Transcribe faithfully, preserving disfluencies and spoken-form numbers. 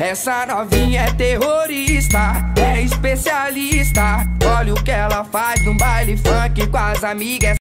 Essa novinha é terrorista, é especialista. Olha o que ela faz no baile funk com as amigas.